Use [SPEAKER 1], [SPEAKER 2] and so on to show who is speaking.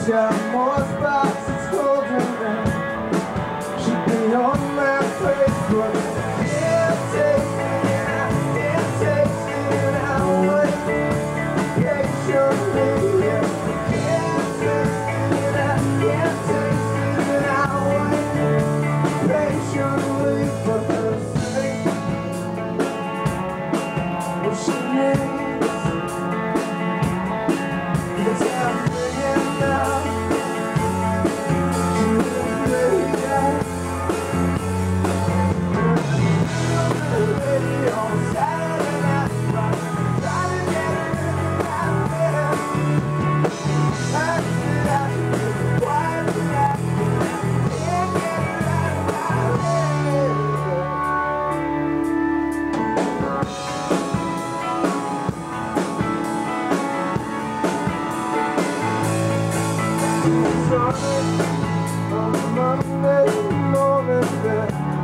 [SPEAKER 1] Time more spots, it's holding them. Should be on my face, but can't take it out, can't take it out. Patiently, yeah. Can't take it out, can't take it out. Patiently for her sake. What she needs, the time bringing now. On Monday morning,